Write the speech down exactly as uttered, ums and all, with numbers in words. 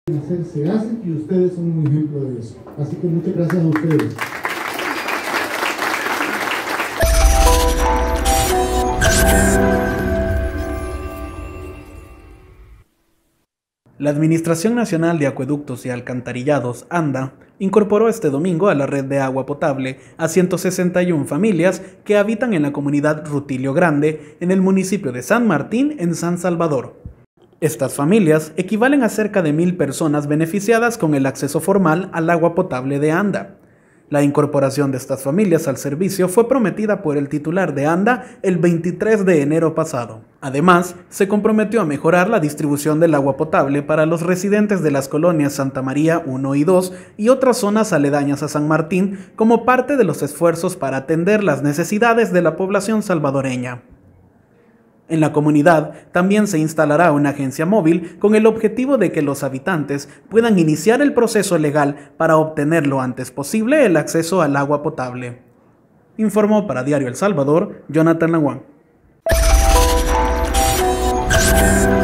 hacer se hacen y ustedes son un ejemplo de eso. Así que muchas gracias a ustedes. La Administración Nacional de Acueductos y Alcantarillados, ANDA, incorporó este domingo a la red de agua potable a ciento sesenta y una familias que habitan en la comunidad Rutilio Grande, en el municipio de San Martín, en San Salvador. Estas familias equivalen a cerca de mil personas beneficiadas con el acceso formal al agua potable de ANDA. La incorporación de estas familias al servicio fue prometida por el titular de ANDA el veintitrés de enero pasado. Además, se comprometió a mejorar la distribución del agua potable para los residentes de las colonias Santa María uno y dos y otras zonas aledañas a San Martín como parte de los esfuerzos para atender las necesidades de la población salvadoreña. En la comunidad también se instalará una agencia móvil con el objetivo de que los habitantes puedan iniciar el proceso legal para obtener lo antes posible el acceso al agua potable. Informó para Diario El Salvador, Jonathan Languán.